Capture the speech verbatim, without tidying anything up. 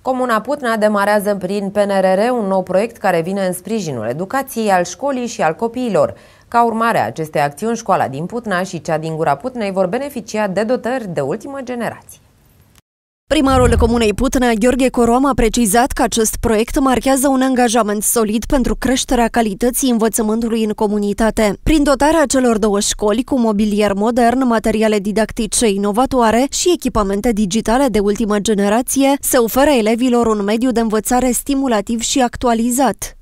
Comuna Putna demarează prin P N R R un nou proiect care vine în sprijinul educației, al școlii și al copiilor. Ca urmare a acestei acțiuni, școala din Putna și cea din Gura Putnei vor beneficia de dotări de ultimă generație. Primarul Comunei Putna, Gheorghe Corom, a precizat că acest proiect marchează un angajament solid pentru creșterea calității învățământului în comunitate. Prin dotarea celor două școli cu mobilier modern, materiale didactice inovatoare și echipamente digitale de ultimă generație, se oferă elevilor un mediu de învățare stimulativ și actualizat.